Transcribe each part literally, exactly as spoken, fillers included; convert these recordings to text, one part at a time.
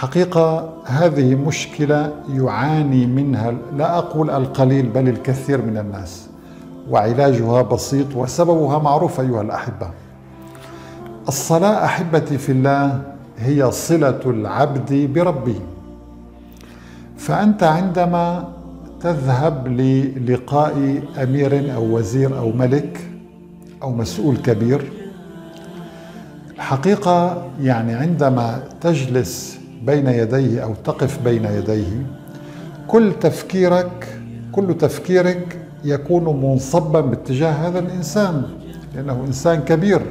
الحقيقة هذه مشكلة يعاني منها لا أقول القليل بل الكثير من الناس، وعلاجها بسيط وسببها معروف أيها الأحبة. الصلاة أحبتي في الله هي صلة العبد بربه، فأنت عندما تذهب للقاء أمير أو وزير أو ملك أو مسؤول كبير، الحقيقة يعني عندما تجلس بين يديه أو تقف بين يديه كل تفكيرك كل تفكيرك يكون منصبا باتجاه هذا الإنسان، لأنه إنسان كبير،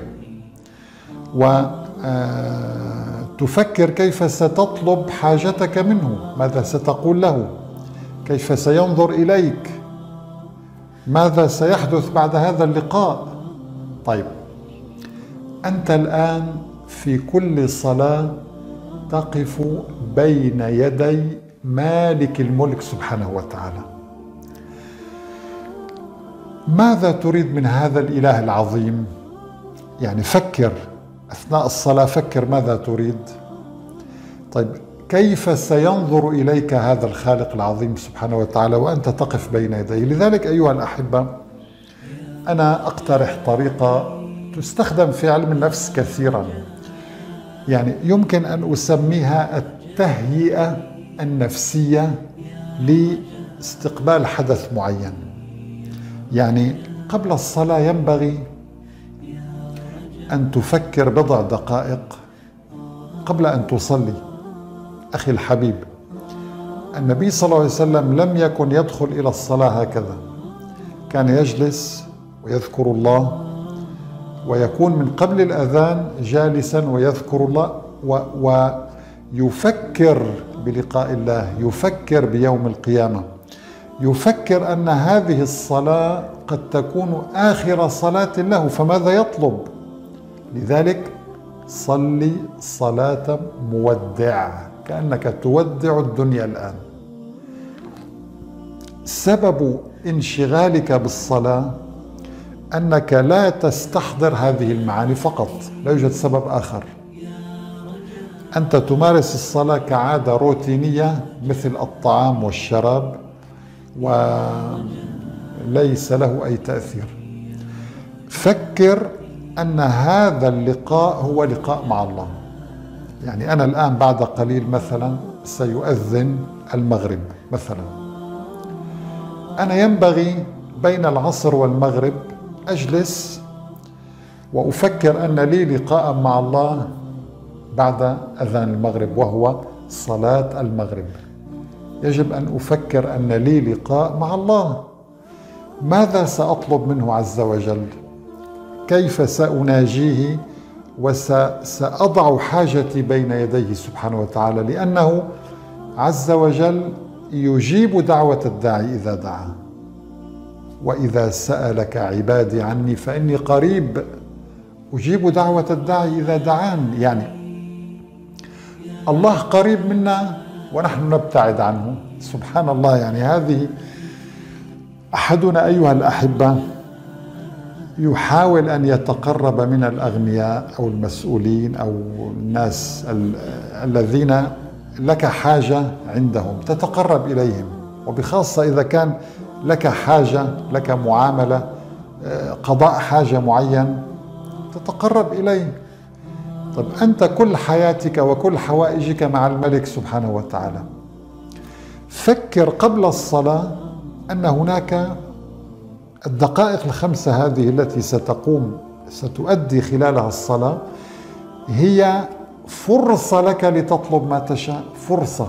وتفكر كيف ستطلب حاجتك منه، ماذا ستقول له، كيف سينظر إليك، ماذا سيحدث بعد هذا اللقاء. طيب، أنت الآن في كل صلاة تقف بين يدي مالك الملك سبحانه وتعالى. ماذا تريد من هذا الإله العظيم؟ يعني فكر أثناء الصلاة، فكر ماذا تريد. طيب، كيف سينظر إليك هذا الخالق العظيم سبحانه وتعالى وأنت تقف بين يديه؟ لذلك أيها الأحبة، أنا أقترح طريقة تستخدم في علم النفس كثيرا، يعني يمكن أن أسميها التهيئة النفسية لاستقبال حدث معين. يعني قبل الصلاة ينبغي أن تفكر بضع دقائق قبل أن تصلي. أخي الحبيب، النبي صلى الله عليه وسلم لم يكن يدخل إلى الصلاة هكذا، كان يجلس ويذكر الله، ويكون من قبل الأذان جالسا ويذكر الله ويفكر بلقاء الله، يفكر بيوم القيامة، يفكر أن هذه الصلاة قد تكون آخر صلاة له، فماذا يطلب؟ لذلك صلي صلاة مودع، كأنك تودع الدنيا الآن. سبب انشغالك بالصلاة أنك لا تستحضر هذه المعاني فقط، لا يوجد سبب آخر. أنت تمارس الصلاة كعادة روتينية مثل الطعام والشراب، وليس له أي تأثير. فكر أن هذا اللقاء هو لقاء مع الله. يعني أنا الآن بعد قليل مثلا سيؤذن المغرب مثلا، أنا ينبغي بين العصر والمغرب أجلس وأفكر أن لي لقاء مع الله بعد أذان المغرب وهو صلاة المغرب. يجب أن أفكر أن لي لقاء مع الله، ماذا سأطلب منه عز وجل، كيف سأناجيه، وسأضع حاجتي بين يديه سبحانه وتعالى، لأنه عز وجل يجيب دعوة الداعي إذا دعا. وإذا سألك عبادي عني فإني قريب أجيب دعوة الداعي إذا دعان. يعني الله قريب منا ونحن نبتعد عنه، سبحان الله. يعني هذه أحدنا أيها الأحبة يحاول أن يتقرب من الأغنياء أو المسؤولين أو الناس الذين لك حاجة عندهم، تتقرب إليهم، وبخاصة إذا كان لك حاجة، لك معاملة، قضاء حاجة معين، تتقرب إليه. طب أنت كل حياتك وكل حوائجك مع الملك سبحانه وتعالى. فكر قبل الصلاة أن هناك الدقائق الخمسة هذه التي ستقوم ستؤدي خلالها الصلاة هي فرصة لك لتطلب ما تشاء، فرصة.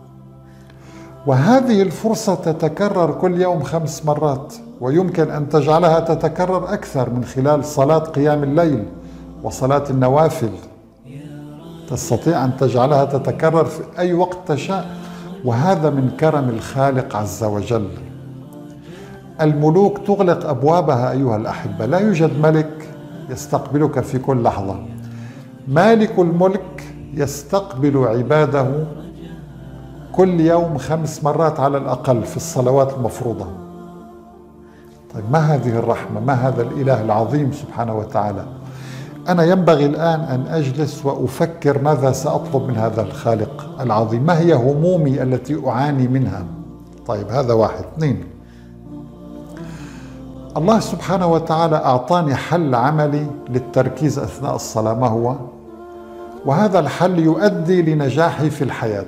وهذه الفرصة تتكرر كل يوم خمس مرات، ويمكن أن تجعلها تتكرر أكثر من خلال صلاة قيام الليل وصلاة النوافل. تستطيع أن تجعلها تتكرر في أي وقت تشاء، وهذا من كرم الخالق عز وجل. الملوك تغلق أبوابها أيها الأحبة، لا يوجد ملك يستقبلك في كل لحظة. مالك الملك يستقبل عباده كل يوم خمس مرات على الأقل في الصلوات المفروضة. طيب، ما هذه الرحمة، ما هذا الإله العظيم سبحانه وتعالى. أنا ينبغي الآن أن أجلس وأفكر ماذا سأطلب من هذا الخالق العظيم، ما هي همومي التي أعاني منها. طيب هذا واحد. اثنين، الله سبحانه وتعالى أعطاني حل عملي للتركيز أثناء الصلاة، ما هو؟ وهذا الحل يؤدي لنجاحي في الحياة.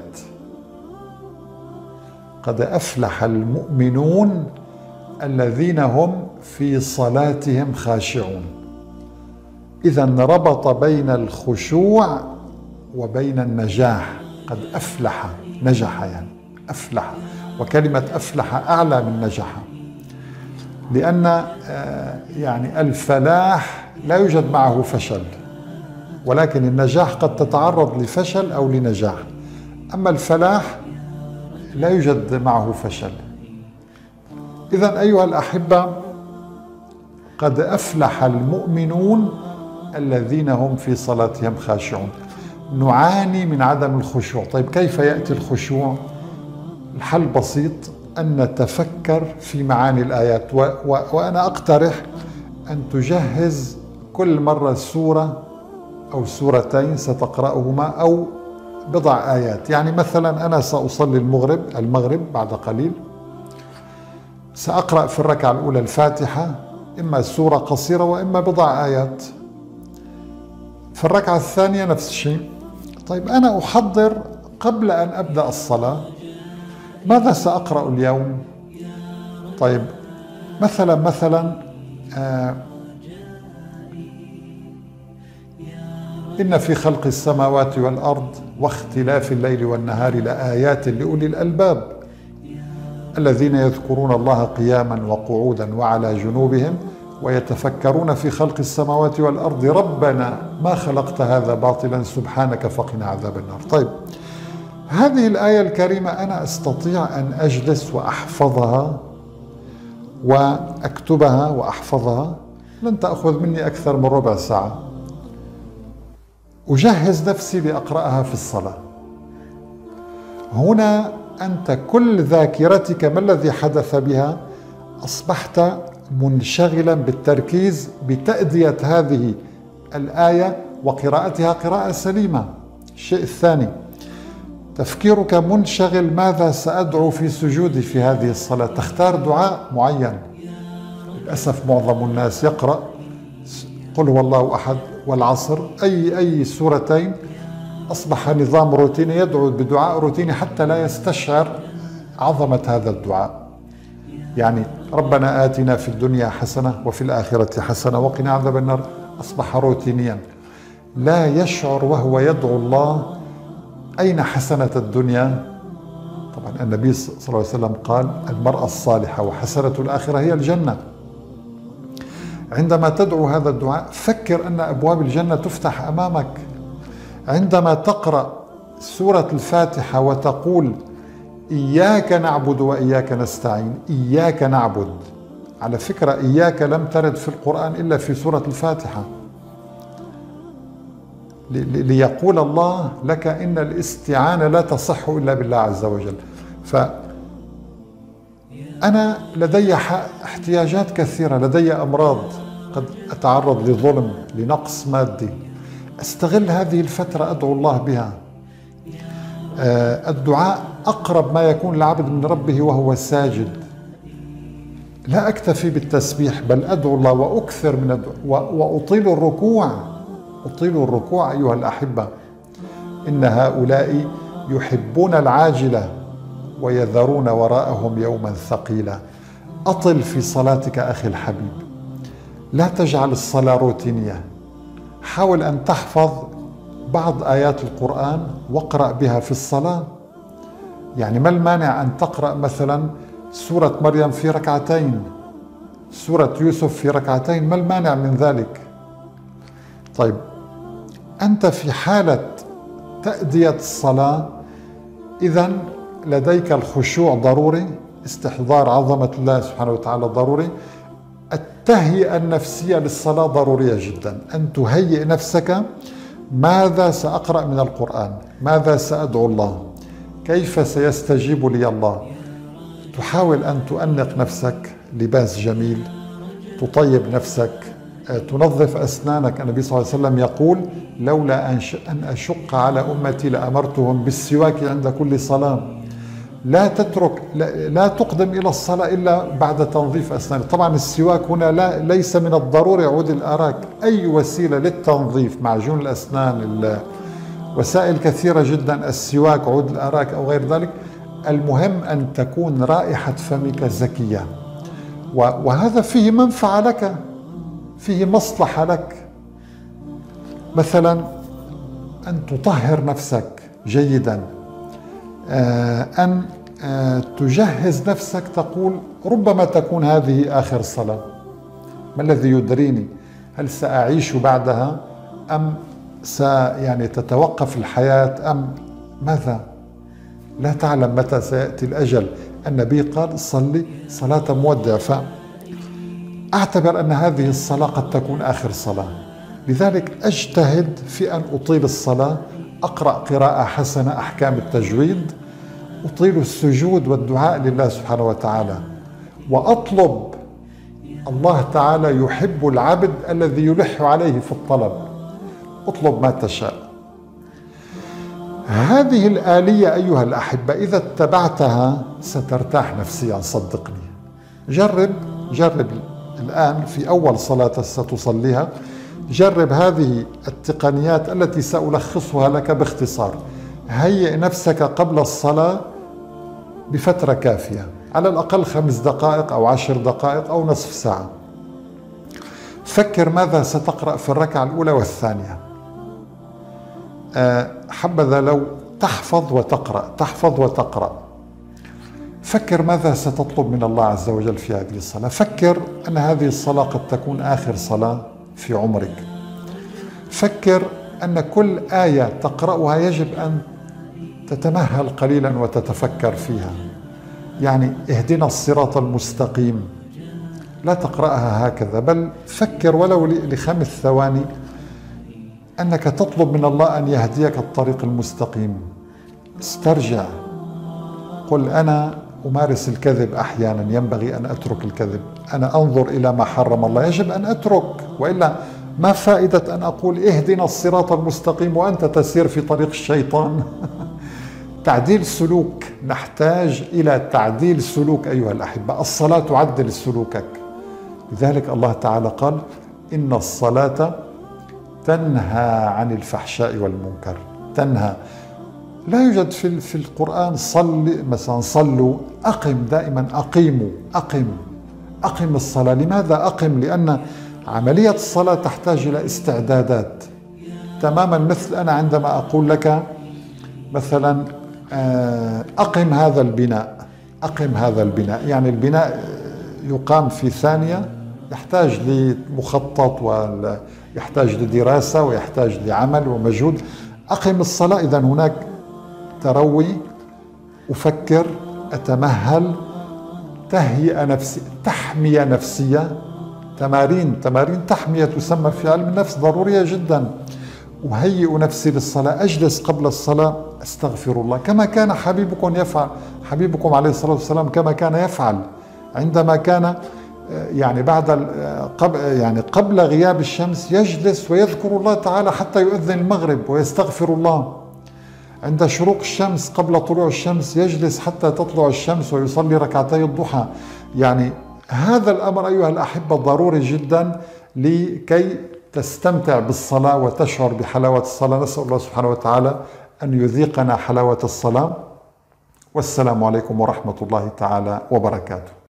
قد أفلح المؤمنون الذين هم في صلاتهم خاشعون. إذن ربط بين الخشوع وبين النجاح. قد أفلح، نجح يعني أفلح، وكلمة أفلح أعلى من نجح، لأن يعني الفلاح لا يوجد معه فشل، ولكن النجاح قد تتعرض لفشل أو لنجاح، أما الفلاح لا يوجد معه فشل. إذن أيها الأحبة، قد أفلح المؤمنون الذين هم في صلاتهم خاشعون. نعاني من عدم الخشوع. طيب كيف يأتي الخشوع؟ الحل بسيط، أن نتفكر في معاني الآيات، و و وأنا أقترح أن تجهز كل مرة سورة أو سورتين ستقرأهما أو بضع آيات. يعني مثلا أنا سأصلي المغرب المغرب بعد قليل، سأقرأ في الركعة الأولى الفاتحة، إما سورة قصيرة وإما بضع آيات. في الركعة الثانية نفس الشيء. طيب أنا أحضر قبل أن أبدأ الصلاة ماذا سأقرأ اليوم. طيب مثلا مثلا آه إن في خلق السماوات والأرض واختلاف الليل والنهار لآيات لأولي الألباب الذين يذكرون الله قياما وقعودا وعلى جنوبهم ويتفكرون في خلق السماوات والأرض ربنا ما خلقت هذا باطلا سبحانك فقنا عذاب النار. طيب هذه الآية الكريمة أنا أستطيع أن أجلس وأحفظها وأكتبها وأحفظها، لن تأخذ مني أكثر من ربع ساعة. أجهز نفسي لأقرأها في الصلاة. هنا أنت كل ذاكرتك ما الذي حدث بها؟ أصبحت منشغلا بالتركيز بتأدية هذه الآية وقراءتها قراءة سليمة. الشيء الثاني، تفكيرك منشغل ماذا سأدعو في سجودي في هذه الصلاة، تختار دعاء معين. للأسف معظم الناس يقرأ قل هو الله أحد والعصر، أي أي سورتين، أصبح نظام روتيني، يدعو بدعاء روتيني حتى لا يستشعر عظمة هذا الدعاء. يعني ربنا آتنا في الدنيا حسنة وفي الآخرة حسنة وقنا عذاب النار، أصبح روتينيا، لا يشعر وهو يدعو الله أين حسنة الدنيا. طبعا النبي صلى الله عليه وسلم قال المرأة الصالحة وحسنة الآخرة هي الجنة. عندما تدعو هذا الدعاء فكر أن أبواب الجنة تفتح أمامك. عندما تقرأ سورة الفاتحة وتقول إياك نعبد وإياك نستعين، إياك نعبد، على فكرة إياك لم ترد في القرآن إلا في سورة الفاتحة، ليقول الله لك إن الاستعانة لا تصح إلا بالله عز وجل. فأنا لدي احتياجات كثيرة، لدي أمراض، قد أتعرض لظلم، لنقص مادي، أستغل هذه الفترة أدعو الله بها. الدعاء أقرب ما يكون العبد من ربه وهو ساجد. لا أكتفي بالتسبيح بل أدعو الله وأكثر من الدعاء وأطيل الركوع. أطيل الركوع أيها الأحبة. إن هؤلاء يحبون العاجلة ويذرون وراءهم يوما ثقيلا. أطل في صلاتك أخي الحبيب، لا تجعل الصلاة روتينية. حاول أن تحفظ بعض آيات القرآن واقرأ بها في الصلاة. يعني ما المانع أن تقرأ مثلا سورة مريم في ركعتين، سورة يوسف في ركعتين، ما المانع من ذلك؟ طيب أنت في حالة تأدية الصلاة، إذن لديك الخشوع ضروري، استحضار عظمة الله سبحانه وتعالى ضروري، التهيئة النفسية للصلاة ضرورية جدا. أن تهيئ نفسك، ماذا سأقرأ من القرآن؟ ماذا سأدعو الله؟ كيف سيستجيب لي الله؟ تحاول أن تؤنق نفسك، لباس جميل، تطيب نفسك، تنظف أسنانك. النبي صلى الله عليه وسلم يقول لولا أن أشق على أمتي لأمرتهم بالسواك عند كل صلاة. لا تترك لا, لا تقدم إلى الصلاة إلا بعد تنظيف أسنانك. طبعا السواك هنا لا ليس من الضروري عود الأراك، أي وسيلة للتنظيف، معجون الأسنان، وسائل كثيرة جدا، السواك، عود الأراك أو غير ذلك. المهم أن تكون رائحة فمك زكية، وهذا فيه منفعة لك، فيه مصلحة لك. مثلا أن تطهر نفسك جيدا، أن تجهز نفسك، تقول ربما تكون هذه آخر صلاة، ما الذي يدريني هل سأعيش بعدها أم س يعني تتوقف الحياة أم ماذا؟ لا تعلم متى سيأتي الأجل. النبي قال صلي صلاة مودع، فأعتبر أن هذه الصلاة قد تكون آخر صلاة، لذلك أجتهد في أن أطيل الصلاة، أقرأ قراءة حسنة، أحكام التجويد، أطيل السجود والدعاء لله سبحانه وتعالى، وأطلب. الله تعالى يحب العبد الذي يلح عليه في الطلب، اطلب ما تشاء. هذه الآلية أيها الأحبة إذا اتبعتها سترتاح نفسيا، صدقني. جرب جرب الآن في أول صلاة ستصليها، جرب هذه التقنيات التي سألخصها لك باختصار. هيئ نفسك قبل الصلاة بفترة كافية، على الأقل خمس دقائق أو عشر دقائق أو نصف ساعة. فكر ماذا ستقرأ في الركعة الأولى والثانية. أه حبذا لو تحفظ وتقرأ، تحفظ وتقرأ. فكر ماذا ستطلب من الله عز وجل في هذه الصلاة. فكر أن هذه الصلاة قد تكون آخر صلاة في عمرك. فكر أن كل آية تقرأها يجب أن تتمهل قليلا وتتفكر فيها. يعني اهدنا الصراط المستقيم، لا تقرأها هكذا، بل فكر ولو لخمس ثواني أنك تطلب من الله أن يهديك الطريق المستقيم. استرجع، قل أنا أمارس الكذب أحيانا، ينبغي أن أترك الكذب. أنا أنظر إلى ما حرم الله، يجب أن أترك، وإلا ما فائدة أن أقول اهدنا الصراط المستقيم وأنت تسير في طريق الشيطان. تعديل سلوك، نحتاج إلى تعديل سلوك أيها الأحبة. الصلاة تعدل سلوكك، لذلك الله تعالى قال إن الصلاة تنهى عن الفحشاء والمنكر. تنهى، لا يوجد في في القرآن صل مثلا صلوا، أقم، دائما أقيموا، أقم أقم الصلاة. لماذا أقم؟ لأن عملية الصلاة تحتاج إلى استعدادات، تماما مثل أنا عندما أقول لك مثلا أقم هذا البناء، أقم هذا البناء، يعني البناء يقام في ثانية، يحتاج لمخطط ويحتاج لدراسة ويحتاج لعمل ومجهود. أقم الصلاة، إذن هناك تروي، أفكر، أتمهل، تهيئة نفسية، تحمية نفسية، تمارين تمارين تحمية تسمى في علم النفس، ضرورية جدا. أهيئ نفسي للصلاة، أجلس قبل الصلاة أستغفر الله كما كان حبيبكم يفعل، حبيبكم عليه الصلاة والسلام كما كان يفعل عندما كان يعني بعد قبل يعني قبل غياب الشمس يجلس ويذكر الله تعالى حتى يؤذن المغرب ويستغفر الله. عند شروق الشمس قبل طلوع الشمس يجلس حتى تطلع الشمس ويصلي ركعتي الضحى. يعني هذا الأمر أيها الأحبة ضروري جدا لكي تستمتع بالصلاة وتشعر بحلاوة الصلاة. نسأل الله سبحانه وتعالى أن يذيقنا حلاوة الصلاة. والسلام عليكم ورحمة الله تعالى وبركاته.